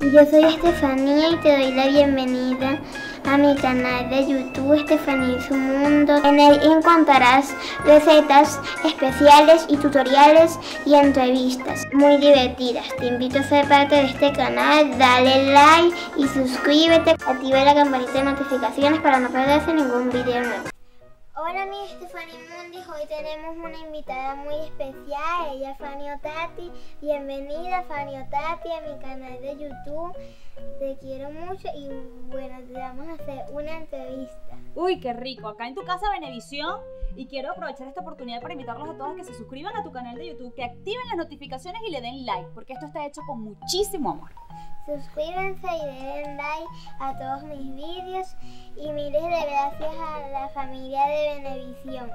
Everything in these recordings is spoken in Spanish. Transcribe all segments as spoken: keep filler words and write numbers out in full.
Yo soy Estefanía y te doy la bienvenida a mi canal de YouTube Estefanía y su mundo. En él encontrarás recetas especiales y tutoriales y entrevistas muy divertidas. Te invito a ser parte de este canal, dale like y suscríbete. Activa la campanita de notificaciones para no perderse ningún video nuevo. Hola mi Estefanía Mundis, hoy tenemos una invitada muy especial, ella es Fanny Otati. Bienvenida Fanny Otati a mi canal de YouTube, te quiero mucho y bueno, te vamos a hacer una entrevista. Uy, qué rico, acá en tu casa Venevisión, y quiero aprovechar esta oportunidad para invitarlos a todos a que se suscriban a tu canal de YouTube, que activen las notificaciones y le den like, porque esto está hecho con muchísimo amor. Suscríbanse y den like a todos mis vídeos y miles de gracias a la familia de Venevisión.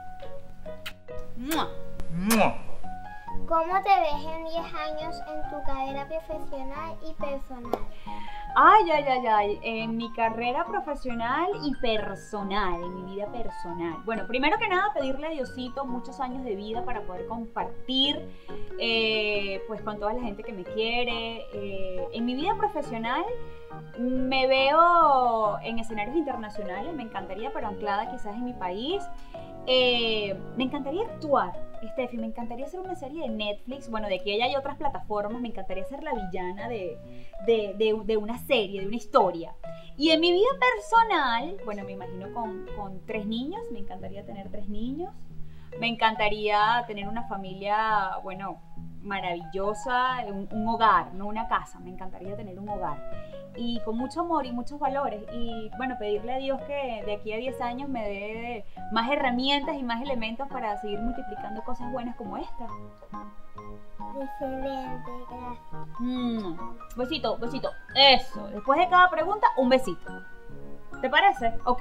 ¡Mua! ¡Mua! ¿Cómo te ves en diez años en tu carrera profesional y personal? Ay, ay, ay, ay, en mi carrera profesional y personal, en mi vida personal. Bueno, primero que nada, pedirle a Diosito muchos años de vida para poder compartir eh, pues con toda la gente que me quiere. Eh, en mi vida profesional me veo en escenarios internacionales, me encantaría, pero anclada quizás en mi país. Eh, me encantaría actuar, Steffi, me encantaría hacer una serie de Netflix, bueno, de que hay otras plataformas, me encantaría ser la villana de, de, de, de una serie, de una historia. Y en mi vida personal, bueno, me imagino con, con tres niños, me encantaría tener tres niños, me encantaría tener una familia, bueno, maravillosa, un, un hogar, no una casa, me encantaría tener un hogar. Y con mucho amor y muchos valores, y bueno, pedirle a Dios que de aquí a diez años me dé más herramientas y más elementos para seguir multiplicando cosas buenas como esta. Excelente, gracias. Mm, besito, besito, eso, después de cada pregunta, un besito. ¿Te parece? Ok.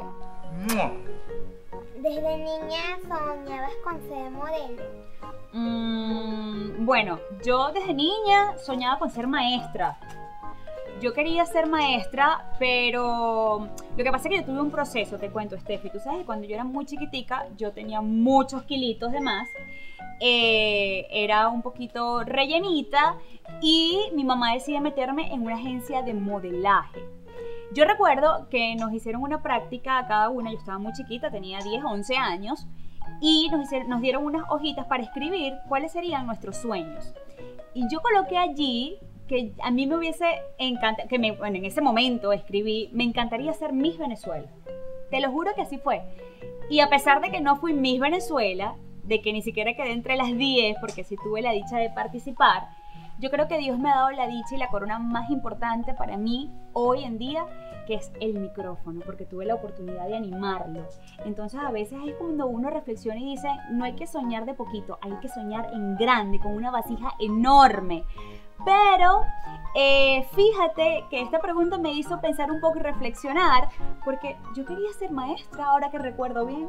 ¿Desde niña soñabas con ser modelo? Mm, bueno, yo desde niña soñaba con ser maestra. Yo quería ser maestra, pero lo que pasa es que yo tuve un proceso, te cuento, Steffi. Tú sabes que cuando yo era muy chiquitica, yo tenía muchos kilitos de más, eh, era un poquito rellenita y mi mamá decide meterme en una agencia de modelaje. Yo recuerdo que nos hicieron una práctica a cada una, yo estaba muy chiquita, tenía diez, once años, y nos, hicieron, nos dieron unas hojitas para escribir cuáles serían nuestros sueños. Y yo coloqué allí que a mí me hubiese encantado, que me, bueno, en ese momento escribí, me encantaría ser Miss Venezuela. Te lo juro que así fue. Y a pesar de que no fui Miss Venezuela, de que ni siquiera quedé entre las diez, porque sí tuve la dicha de participar, yo creo que Dios me ha dado la dicha y la corona más importante para mí hoy en día, que es el micrófono, porque tuve la oportunidad de animarlo. Entonces a veces es cuando uno reflexiona y dice, no hay que soñar de poquito, hay que soñar en grande, con una vasija enorme. Pero eh, fíjate que esta pregunta me hizo pensar un poco y reflexionar, porque yo quería ser maestra, ahora que recuerdo bien.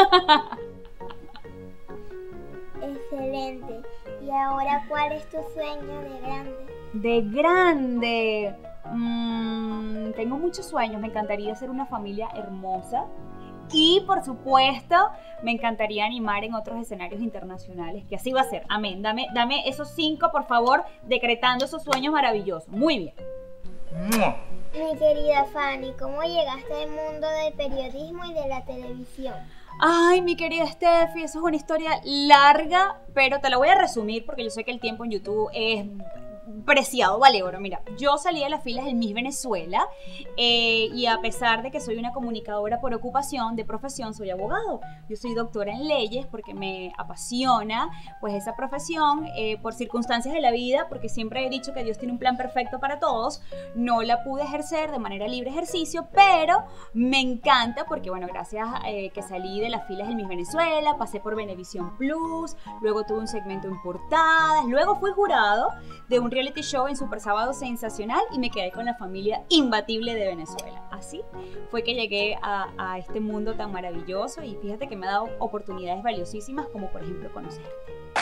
Excelente. ¿Y ahora cuál es tu sueño de grande? De grande, mmm, tengo muchos sueños. Me encantaría ser una familia hermosa. Y por supuesto, me encantaría animar en otros escenarios internacionales, que así va a ser. Amén. Dame, dame esos cinco, por favor, decretando esos sueños maravillosos. Muy bien. Mi querida Fanny, ¿cómo llegaste al mundo del periodismo y de la televisión? Ay, mi querida Steffi, eso es una historia larga, pero te la voy a resumir porque yo sé que el tiempo en YouTube es preciado, vale oro. Mira, yo salí de las filas del Miss Venezuela eh, y a pesar de que soy una comunicadora por ocupación, de profesión, soy abogado. Yo soy doctora en leyes porque me apasiona pues esa profesión, eh, por circunstancias de la vida, porque siempre he dicho que Dios tiene un plan perfecto para todos. No la pude ejercer de manera libre ejercicio, pero me encanta porque, bueno, gracias eh, que salí de las filas del Miss Venezuela, pasé por Venevisión Plus, luego tuve un segmento en portadas, luego fui jurado de un reality show en Super Sábado Sensacional y me quedé con la familia imbatible de Venezuela. Así fue que llegué a, a este mundo tan maravilloso y fíjate que me ha dado oportunidades valiosísimas, como por ejemplo conocerte.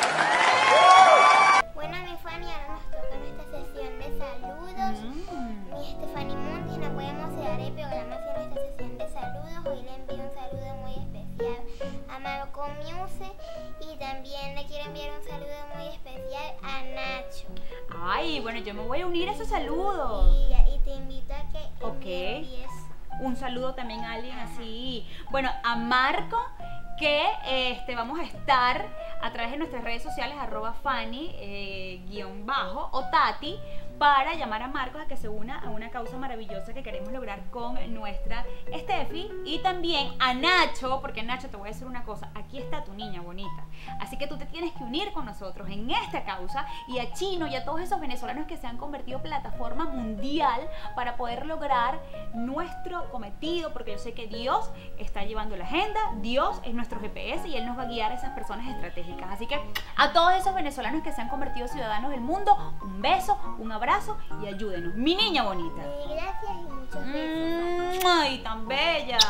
Bueno, mi Fanny, ahora nos toca nuestra sesión de saludos. Mm. Mi Estefanía Mundis no puede emocionar el programa sin nuestra sesión de saludos. Hoy le envío un saludo muy especial a Marco Muse y también le quiero enviar un saludo muy especial a Nacho. Ay, bueno, yo me voy a unir a ese saludo. Y, y te invito a que Ok. envíes Un saludo también a alguien así. Bueno, a Marco, que este, vamos a estar a través de nuestras redes sociales, arroba Fanny, eh, guión bajo, o Tati, para llamar a Marcos a que se una a una causa maravillosa que queremos lograr con nuestra Steffi. Y también a Nacho, porque Nacho, te voy a decir una cosa, aquí está tu niña bonita. Así que tú te tienes que unir con nosotros en esta causa, y a Chino y a todos esos venezolanos que se han convertido en plataforma mundial para poder lograr nuestro cometido, porque yo sé que Dios está llevando la agenda, Dios es nuestro G P S y Él nos va a guiar a esas personas estratégicas. Así que a todos esos venezolanos que se han convertido en ciudadanos del mundo, un beso, un abrazo y ayúdenos. Mi niña bonita. Y gracias y muchos besos. Mm, ¡Ay, tan bella!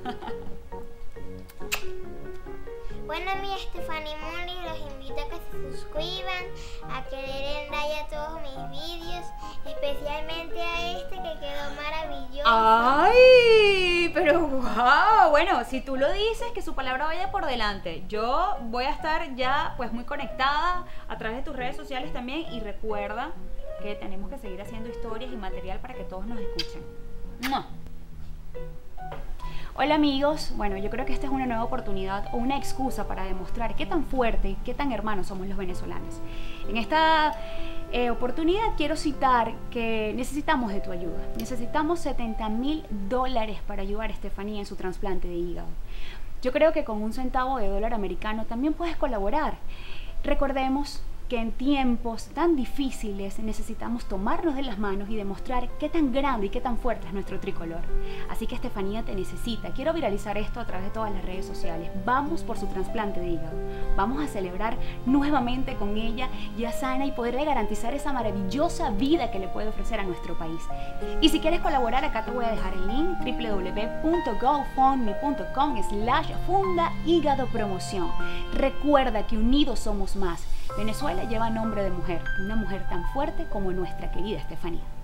Bueno, mi Stephanie Moni, los invito a que se suscriban, a que le den like a todos mis vídeos, especialmente a este que quedó maravilloso. ¡Ay! Pero wow, bueno, si tú lo dices, que su palabra vaya por delante. Yo voy a estar ya pues muy conectada a través de tus redes sociales también, y recuerda que tenemos que seguir haciendo historias y material para que todos nos escuchen. ¡Mua! Hola amigos, bueno, yo creo que esta es una nueva oportunidad o una excusa para demostrar qué tan fuerte y qué tan hermanos somos los venezolanos. En esta eh, oportunidad quiero citar que necesitamos de tu ayuda. Necesitamos setenta mil dólares para ayudar a Estefanía en su trasplante de hígado. Yo creo que con un centavo de dólar americano también puedes colaborar. Recordemos que en tiempos tan difíciles necesitamos tomarnos de las manos y demostrar qué tan grande y qué tan fuerte es nuestro tricolor. Así que Estefanía te necesita. Quiero viralizar esto a través de todas las redes sociales. Vamos por su trasplante de hígado. Vamos a celebrar nuevamente con ella, ya sana, y poderle garantizar esa maravillosa vida que le puede ofrecer a nuestro país. Y si quieres colaborar, acá te voy a dejar el link: w w w punto gofundme punto com slash funda hígado promoción. Recuerda que unidos somos más. Venezuela lleva nombre de mujer, una mujer tan fuerte como nuestra querida Estefanía.